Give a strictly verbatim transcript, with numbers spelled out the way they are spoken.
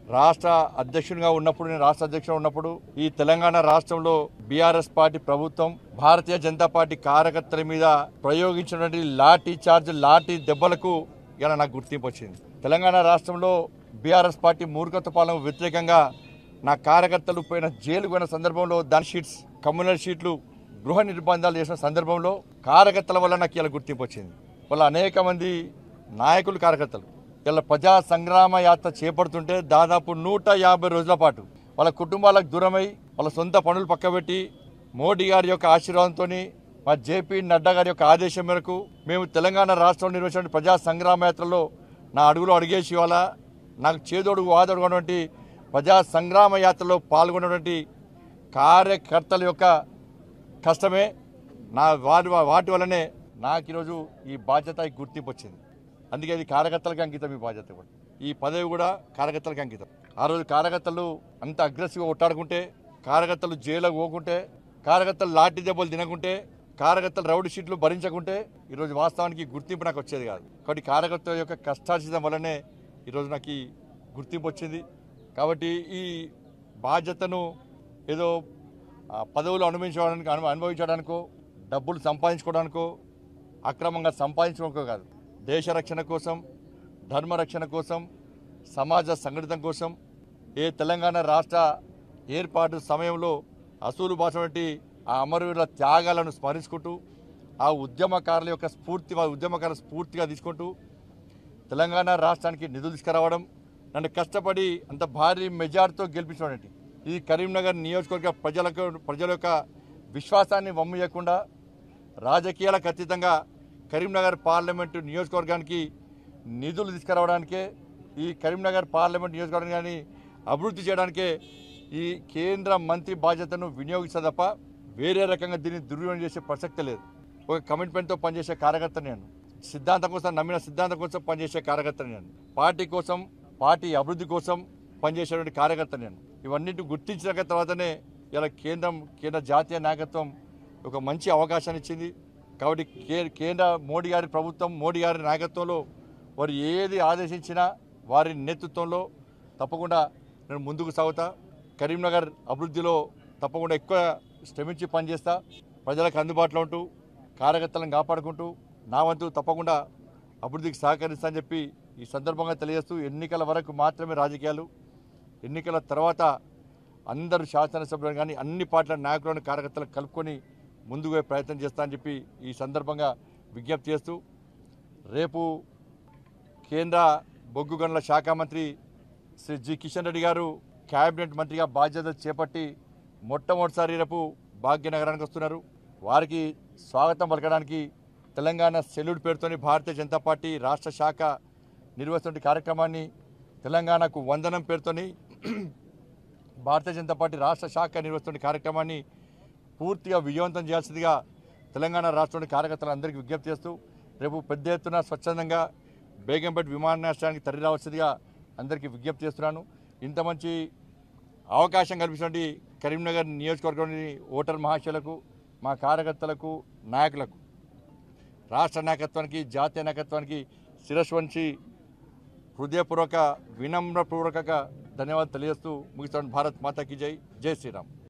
రాష్ట్ర అధ్యక్షునిగా ఉన్నప్పుడు నేను రాష్ట్ర అధ్యక్షుడు ఉన్నప్పుడు ఈ తెలంగాణ రాష్ట్రంలో బీఆర్ఎస్ పార్టీ ప్రభుత్వం భారతీయ జనతా పార్టీ కార్యకర్తల మీద ప్రయోగించినటువంటి లాఠీ చార్జ్ లాఠీ దెబ్బలకు ఇలా నాకు గుర్తింపు వచ్చింది. తెలంగాణ రాష్ట్రంలో బీఆర్ఎస్ పార్టీ మూర్ఖత్వ పాలనకు వ్యతిరేకంగా నా కార్యకర్తలు పోయిన జైలు పోయిన సందర్భంలో దాని షీట్స్ కమ్యూనల్ షీట్లు గృహ నిర్బంధాలు చేసిన సందర్భంలో కార్యకర్తల వల్ల నాకు ఇలా గుర్తింపు వచ్చింది. వాళ్ళ అనేక మంది నాయకులు కార్యకర్తలు ఇలా ప్రజా సంగ్రామ యాత్ర చేపడుతుంటే దాదాపు నూట యాభై రోజుల పాటు వాళ్ళ కుటుంబాలకు దూరమై వాళ్ళ సొంత పనులు పక్కబెట్టి మోడీ గారి యొక్క ఆశీర్వాదంతో మా జేపీ నడ్డా గారి యొక్క ఆదేశం మేరకు మేము తెలంగాణ రాష్ట్రంలో నిర్వహించిన ప్రజా సంగ్రామ యాత్రలో నా అడుగులో అడిగేసి వాళ్ళ నాకు చేదోడు వాదోడుకున్నటువంటి ప్రజా సంగ్రామ యాత్రలో పాల్గొన్నటువంటి కార్యకర్తల యొక్క కష్టమే నా వాటి వాటి వల్లనే నాకు ఈరోజు ఈ బాధ్యత ఈ గుర్తింపు వచ్చింది. అందుకే ఇది కార్యకర్తలకు అంకితం. ఈ బాధ్యత కూడా ఈ పదవి కూడా కార్యకర్తలకు అంకితం. ఆ రోజు కార్యకర్తలు అంత అగ్రెసివ్గా కొట్టాడుకుంటే, కార్యకర్తలు జైలుకు పోకుంటే, కార్యకర్తలు లాఠీ దెబ్బలు తినకుంటే, కార్యకర్తలు రౌడీ షీట్లు భరించకుంటే ఈరోజు వాస్తవానికి గుర్తింపు నాకు వచ్చేది కాదు. కాబట్టి కార్యకర్తల యొక్క కష్టార్జితం వల్లనే ఈరోజు నాకు ఈ గుర్తింపు వచ్చింది. కాబట్టి ఈ బాధ్యతను ఏదో పదవులు అనుభవించడానికి అనుభవించడానికో డబ్బులు సంపాదించుకోవడానికో అక్రమంగా సంపాదించుకోవడానికో కాదు, దేశ రక్షణ కోసం, ధర్మ రక్షణ కోసం, సమాజ సంఘటితం కోసం ఏ తెలంగాణ రాష్ట్ర ఏర్పాటు సమయంలో అసూలు బాసినటువంటి ఆ అమరవీరుల త్యాగాలను స్మరించుకుంటూ ఆ ఉద్యమకారుల యొక్క స్ఫూర్తి ఉద్యమకారుల స్ఫూర్తిగా తీసుకుంటూ తెలంగాణ రాష్ట్రానికి నిధులు తీసుకురావడం, నన్ను కష్టపడి అంత భారీ మెజార్టీతో గెలిపించడం, ఈ కరీంనగర్ నియోజకవర్గ ప్రజలకు ప్రజల యొక్క విశ్వాసాన్ని వమ్మియకుండా రాజకీయాలకు అతీతంగా కరీంనగర్ పార్లమెంటు నియోజకవర్గానికి నిధులు తీసుకురావడానికే, ఈ కరీంనగర్ పార్లమెంట్ నియోజకవర్గాన్ని అభివృద్ధి చేయడానికే ఈ కేంద్ర మంత్రి బాధ్యతను వినియోగిస్తా తప్ప వేరే రకంగా దీన్ని దుర్వినియోగం చేసే ప్రసక్తి లేదు. ఒక కమిట్మెంట్తో పనిచేసే కార్యకర్త నేను, సిద్ధాంతం కోసం నమ్మిన సిద్ధాంతం కోసం పనిచేసే కార్యకర్త నేను, పార్టీ కోసం పార్టీ అభివృద్ధి కోసం పనిచేసేటువంటి కార్యకర్త నేను. ఇవన్నింటిని గుర్తించిన తర్వాతనే ఇలా కేంద్రం కేంద్ర జాతీయ నాయకత్వం ఒక మంచి అవకాశాన్ని ఇచ్చింది. కాబట్టి కేంద్ర మోడీ గారి ప్రభుత్వం మోడీ గారి నాయకత్వంలో వారు ఏది ఆదేశించినా వారి నేతృత్వంలో తప్పకుండా నేను ముందుకు సాగుతా. కరీంనగర్ అభివృద్ధిలో తప్పకుండా ఎక్కువ శ్రమించి పనిచేస్తా. ప్రజలకు అందుబాటులో ఉంటూ కార్యకర్తలను కాపాడుకుంటూ నా వంతు తప్పకుండా అభివృద్ధికి సహకరిస్తా అని చెప్పి ఈ సందర్భంగా తెలియజేస్తూ, ఎన్నికల వరకు మాత్రమే రాజకీయాలు, ఎన్నికల తర్వాత అందరూ శాసనసభ్యులను కానీ అన్ని పార్టీల నాయకులను కార్యకర్తలను కలుపుకొని ముందుకు ప్రయత్నం చేస్తా అని చెప్పి ఈ సందర్భంగా విజ్ఞప్తి చేస్తూ, రేపు కేంద్ర బొగ్గు గనుల శాఖ మంత్రి శ్రీ జి కిషన్ రెడ్డి గారు క్యాబినెట్ మంత్రిగా బాధ్యత చేపట్టి మొట్టమొదటిసారి రేపు భాగ్యనగరానికి వస్తున్నారు. వారికి స్వాగతం పలకడానికి తెలంగాణ సెల్యూట్ పేరుతోని భారతీయ జనతా పార్టీ రాష్ట్ర శాఖ నిర్వహిస్తున్న కార్యక్రమాన్ని, తెలంగాణకు వందనం పేరుతోని భారతీయ జనతా పార్టీ రాష్ట్ర శాఖ నిర్వహిస్తున్న కార్యక్రమాన్ని పూర్తిగా విజయవంతం చేయాల్సిందిగా తెలంగాణ రాష్ట్రంలోని కార్యకర్తలందరికీ విజ్ఞప్తి చేస్తూ, రేపు పెద్ద ఎత్తున స్వచ్ఛందంగా బేగంపేట విమానాశ్రయానికి తరలి రావాల్సిందిగా అందరికీ విజ్ఞప్తి చేస్తున్నాను. ఇంత మంచి అవకాశం కల్పించినటువంటి కరీంనగర్ నియోజకవర్గంలోని ఓటర్ మహాశయులకు, మా కార్యకర్తలకు, నాయకులకు, రాష్ట్ర నాయకత్వానికి, జాతీయ నాయకత్వానికి శిరస్సు వంచి హృదయపూర్వక వినమ్రపూర్వక ధన్యవాదాలు తెలియజేస్తూ ముగిస్తాను. భారత్ మాతాకి జై. జై శ్రీరామ్.